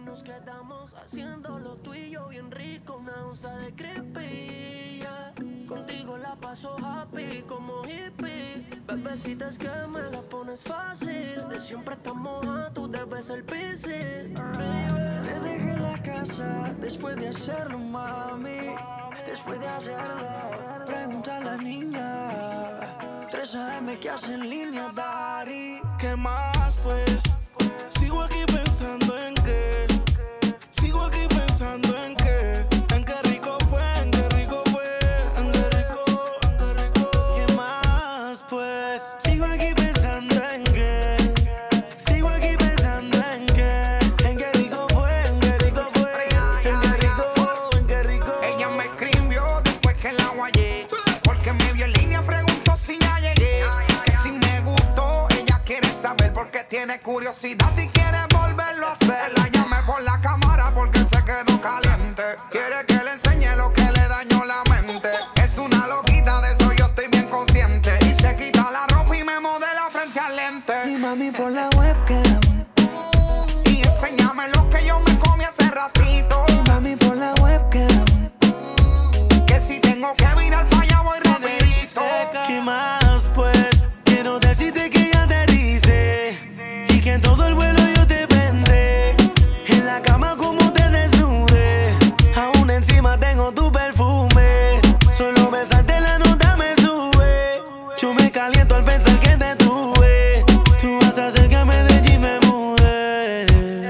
nos quedamos haciéndolo tú y yo bien rico, una onza de creepy, yeah. Contigo la paso happy como hippie. Bebecita, es que me la pones fácil. De siempre estamos a tú debes ser Piscis. Te dejé en la casa después de hacerlo, mami. Después de hacerlo, pregunta a la niña 3 AM que hace en línea, Dari. ¿Qué más pues? Sigo aquí pensando en qué. Sigo aquí pensando en qué. En qué rico fue, en qué rico fue. En qué rico, en qué rico. ¿Qué más pues? Sigo aquí pensando en qué. Sigo aquí pensando en qué. En qué rico fue, en qué rico fue. En qué rico, en qué rico. Ella me escribió después que la guayé, porque me vio en línea, preguntó si ya llegué. Que si me gustó, ella quiere saber porque tiene curiosidad y quiere volverlo a hacer. La llamé por la cámara porque se quedó caliente. Quiere que le enseñe lo que le dañó la mente. Es una loquita, de eso yo estoy bien consciente. Y se quita la ropa y me modela frente al lente. Y mami por la webcam. Y enséñame lo que yo me comí hace ratito. Y mami por la webcam. Que si tengo que virar para allá voy rapidito. ¿Qué más pues? Quiero decirte que ya te dice y que en todo el vuelo yo te vendré. En la cama como te desnude, aún encima tengo tu perfume. Solo besarte la nota me sube. Yo me caliento al pensar que te tuve. Tú vas a hacer que me de y me mude.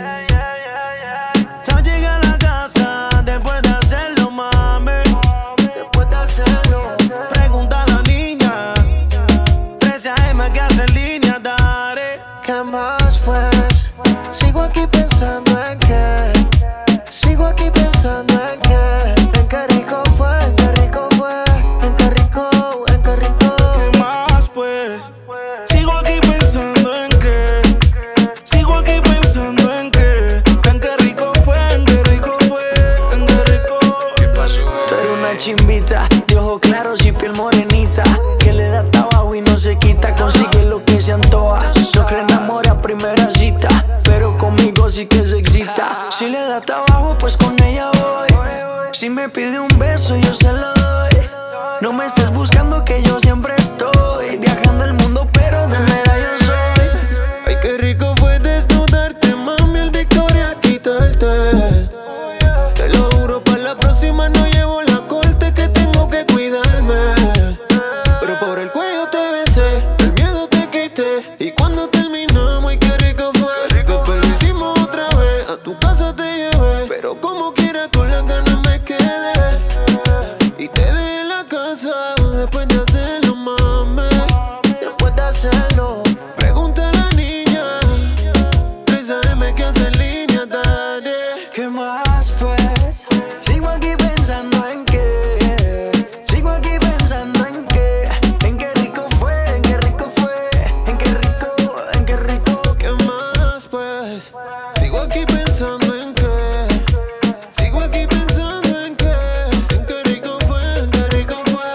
Ya llegué a la casa después de hacerlo, mami. Después de hacerlo, pregunta a la niña 13 AM que hace en línea, Dari. ¿Qué más pues? Sigo aquí pensando en qué. Sigo aquí pensando en qué. En qué rico fue, en qué rico fue. En qué rico, en qué rico. ¿Qué más pues? Sigo aquí pensando en qué. Sigo aquí pensando en qué. En qué rico fue, en qué rico fue. En qué rico. ¿Qué pasó? Tú eres una chimbita, de ojos claros y piel morenita, que le da trabajo y no se quita, consigue lo que se antoja. No cree enamor a primera cita, pero conmigo sí que se excita. Si le da trabajo, pues con ella voy. Si me pide un beso, yo se lo doy. No me estés buscando que yo siempre estoy viajando el mundo, pero de mera yo soy. Ay, qué rico fue desnudarte, mami, el Victoria quitarte. Te lo juro, para la próxima no llevo la corte que tengo que cuidarme. Pero por el cuello te besé, el miedo te quité. Y cuando terminamos, ay, qué rico fue. Después lo hicimos otra vez, a tu casa te llevé. Pero como quiera con las ganas me quedé. Y te dejé en la casa después de hacerlo, mami. Después de hacerlo, pregunta a la niña 3 AM que hace en línea, Dari. ¿Qué más pues? Sigo aquí pensando en qué. Sigo aquí pensando en qué. En qué rico fue, en qué rico fue. En qué rico, en qué rico. ¿Qué más pues? Sigo aquí pensando en qué. Sigo aquí pensando en qué. En qué rico fue, en qué rico fue.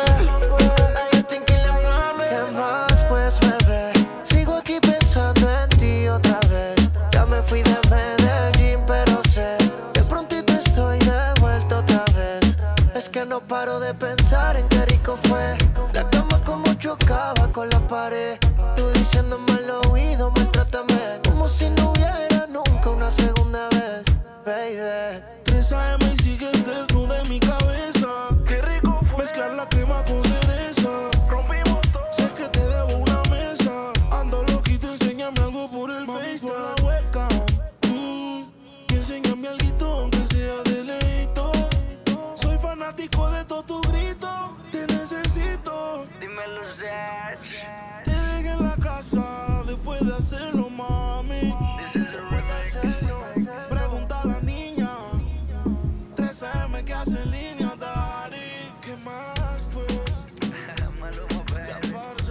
¿Qué más pues, bebé? Sigo aquí pensando en ti otra vez. Ya me fui de Medellín, pero sé de prontito estoy de vuelta otra vez. Es que no paro de pensar en qué rico fue. La cama como chocaba con la pared. Tú diciéndome al oído, maltrátame como si no hubiera nunca una segunda vez, baby. 3 AM y sigues desnuda en mi cabeza. Qué rico fue. Mezclar la crema con cereza. Rompimos todo. Sé que te debo una mesa. Ando loquito, enséñame algo por el FaceTime. Por la webcam. Y enséñame algo aunque sea de leito. Soy fanático de todo tu grito. Te necesito. Dímelo, Zach. Te dejé en la casa después de hacerlo, mami. This is a remix. Pregunta a la niña 3 AM que hace en línea, Dari. ¿Qué más pues? Maluma, Ya parce.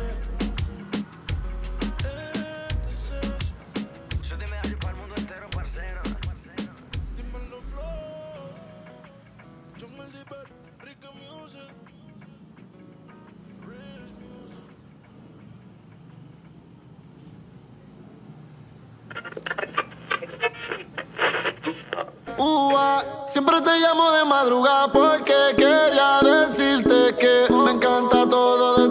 Eso te me hace para el mundo entero, parcero. Dímelo. Siempre te llamo de madrugada porque quería decirte que me encanta todo de